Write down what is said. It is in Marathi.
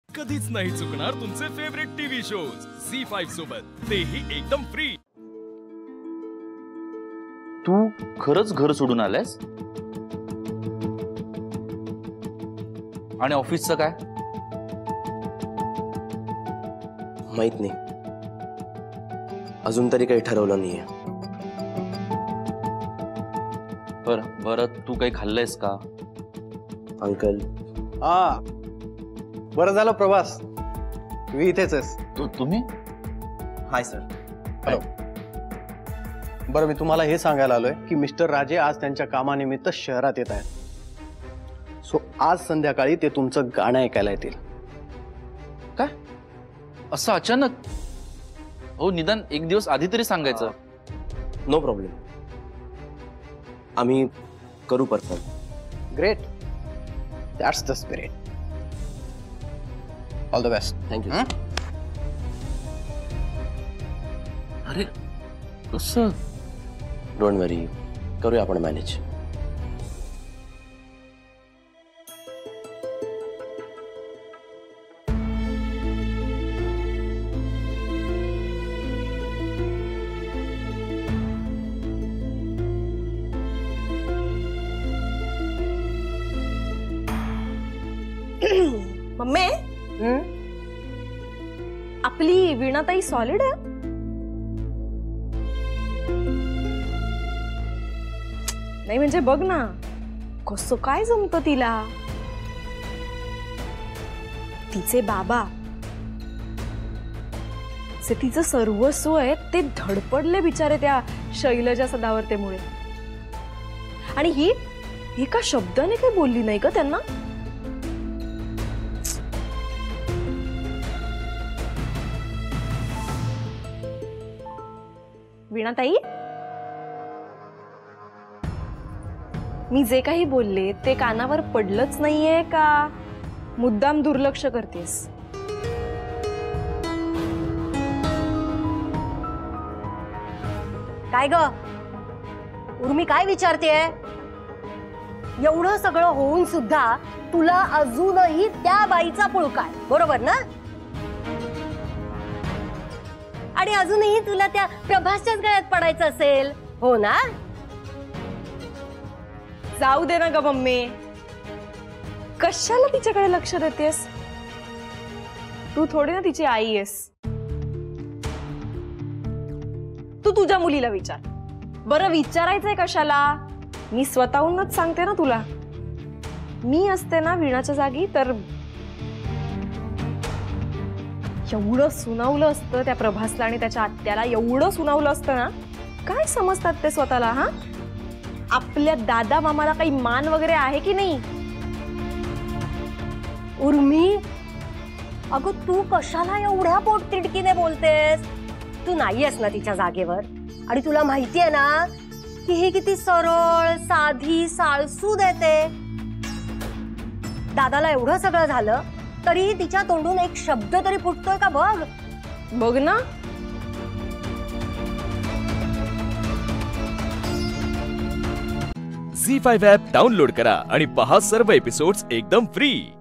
कधीच नाही चुकणार तुमचे फेवरेट टीव्ही शोज झी5 सोबत, तेही एकदम फ्री। तू खरंच घर सोडून आलायस? आणि ऑफिसचं काय? माहित नाही, अजून तरी काही ठरवलं नाहीये। बरं तू काही खाल्लंयस का? अंकल बरं झालं प्रभास, मी इथेच आहेस। तुम्ही? Hi sir. हॅलो। बरं, मी तुम्हाला हे सांगायला आलोय की मिस्टर राजे आज त्यांच्या कामानिमित्त शहरात येत आहेत। सो आज संध्याकाळी ते तुमचं गाणं ऐकायला येतील। काय असं अचानक? हो, निदान एक दिवस आधी तरी सांगायचं। नो प्रॉब्लेम, आम्ही करू perform. Great, that's the spirit. All the best. Thank you. अरे कसं? डोंट वरी, करूया आपण मॅनेज। मम्मी, आपली वीणाताई सॉलिड आहे? नाही म्हणजे बघ ना, कसं काय जमतं तिला। तिचे बाबा जे तिचं सर्वस्व आहे ते धडपडले बिचारे त्या शैलजा सदावर्तेमुळे। आणि ही एका शब्दाने काही बोलली नाही का त्यांना? वीणाताई, मी जे काही बोलले ते कानावर पडलंच नाहीये का मुद्दाम दुर्लक्ष करतेस? काय ग उर्मी, काय विचारतेय? एवढं सगळं होऊन सुद्धा तुला अजूनही त्या बाईचा पुळकाय, बरोबर ना? आणि अजूनही तुला त्या प्रभासच्याच गळ्यात पडायचं असेल, हो ना? जाऊ दे ना ग मम्मी, कशाला तिच्याकडे लक्ष देतेस? तू थोडी ना तिची आई आहेस। तू तुझ्या मुलीला विचार। बरं, विचारायचंय कशाला? मी स्वतःहूनच सांगते ना तुला। मी असते ना वीणाच्या जागी तर एवढं सुनावलं असतं त्या प्रभासला आणि त्याच्या आत्याला, एवढं सुनावलं असतं ना। काय समजतात ते स्वतःला? हा, आपल्या दादा मामाला काही मान वगैरे आहे की नाही? उर्मी, अगं तू कशाला एवढ्या पोटतिडकीने बोलतेस? तू नाहीयेस ना तिच्या जागेवर, आणि तुला माहितीये ना की हे किती सरळ साधी साळसूद आहे ते। दादाला एवढं सगळं झालं तरी तिच्या तोंडून एक शब्द तरी फुटतोय का बघ? बघ ना। झी5 ॲप डाउनलोड करा आणि पहा सर्व एपिसोड्स एकदम फ्री।